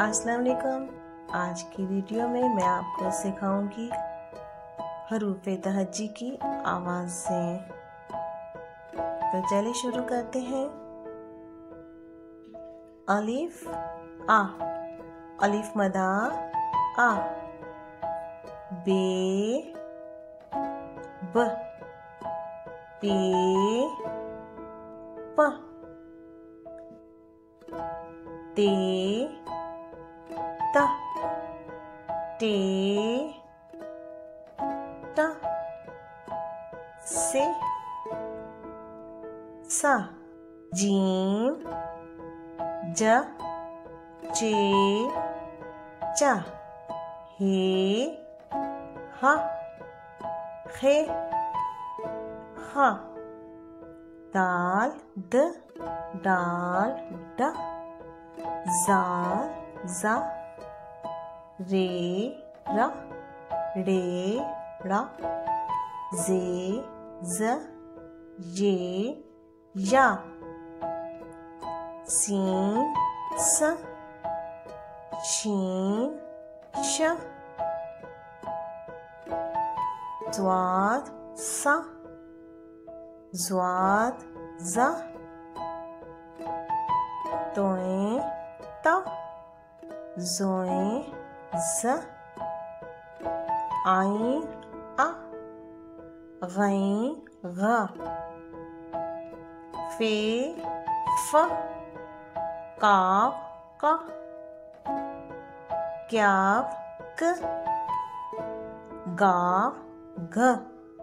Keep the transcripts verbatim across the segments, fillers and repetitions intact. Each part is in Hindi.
अस्सलाम वालेकुम। आज की वीडियो में मैं आपको सिखाऊंगी हरूफ तहज्जी की आवाज़ें। तो चलिए शुरू करते हैं। अलिफ आ, अलिफ मदा आ। बे ब, पे प, ते त, टे ट, से सा, जीम ज, चे चा, हे हा, खे हा, दाल द, डाल ड, जाल जा, रे रा, रे रा, जे ज, ये या, सीन स, शीन श, ज़्वाद सा, ज़्वाद ज़ा, तोए ता, ज़ोए ज़, आइन आ, गैन ग, फे फ, काफ का, क्याफ क, गाफ घ,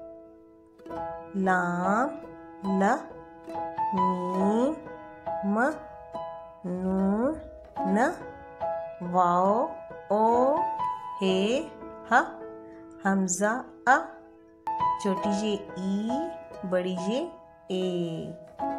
लाम ल, मीम म, नून न, वाओ ओ, हे ह, हमजा अ, छोटी ये ई, बड़ी ये ए।